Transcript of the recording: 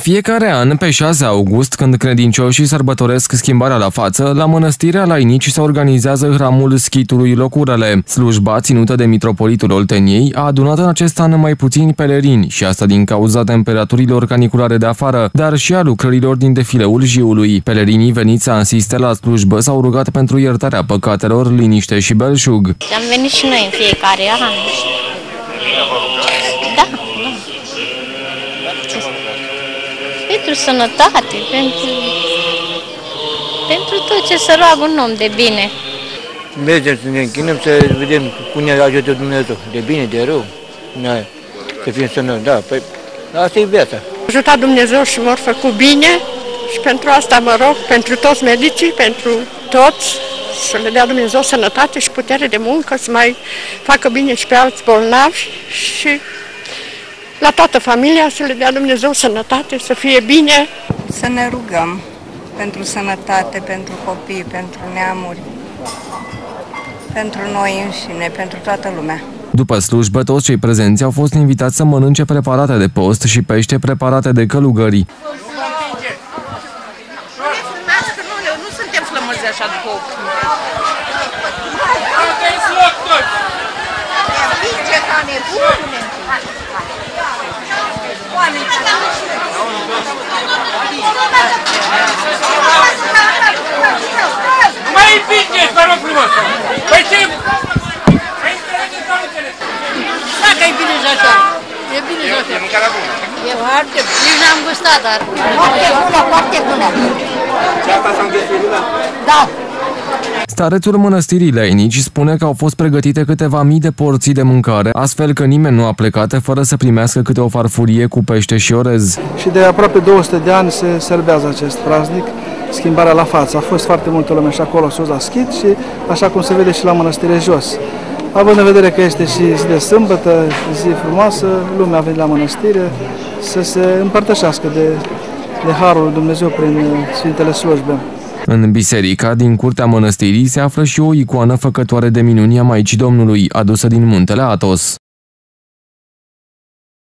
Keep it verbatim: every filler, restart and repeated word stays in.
fiecare an, pe șase august, când credincioșii sărbătoresc schimbarea la față, la Mănăstirea Lainici se organizează hramul schitului Locurele. Slujba, ținută de mitropolitul Olteniei, a adunat în acest an mai puțini pelerini și asta din cauza temperaturilor caniculare de afară, dar și a lucrărilor din defileul Jiului. Pelerinii veniți să asiste la slujbă s-au rugat pentru iertarea păcatelor, liniște și belșug. Am venit și noi în fiecare an. Da. Pentru sănătate, pentru, pentru tot ce se roagă un om de bine. Mergem să ne închinăm, să vedem cum ne ajută Dumnezeu, de bine, de rău, să fim sănătoși, da, păi asta e viața. Ajuta Dumnezeu și m-au făcut bine și pentru asta mă rog, pentru toți medicii, pentru toți, să le dea Dumnezeu sănătate și putere de muncă, să mai facă bine și pe alți bolnavi și la toată familia să le dea Dumnezeu sănătate, să fie bine. Să ne rugăm pentru sănătate, pentru copii, pentru neamuri, pentru noi înșine, pentru toată lumea. După slujbă, toți cei prezenți au fost invitați să mănânce preparate de post și pește preparate de călugări. Nu suntem flămânzi așa după ochi. Nu mai împingeți, vă rog frumos! Păi ce? Da, că e bine și așa. E bine și așa. E mâncarea bună. E foarte bună. Nici n-am gustat, dar... Foarte bună, foarte bună. Și asta s-a înghesuit, Da. Starețul Mănăstirii Lainici spune că au fost pregătite câteva mii de porții de mâncare, astfel că nimeni nu a plecat fără să primească câte o farfurie cu pește și orez. Și de aproape două sute de ani se serbează acest praznic, schimbarea la față. A fost foarte multă lume și acolo sus la schit și așa cum se vede și la Mănăstire jos. Având în vedere că este și zi de sâmbătă, zi frumoasă, lumea a venit la mănăstire să se împărtășească de, de harul lui Dumnezeu prin Sfintele Slujbe. În biserica din curtea mănăstirii se află și o icoană făcătoare de minuni a Maicii Domnului, adusă din Muntele Athos.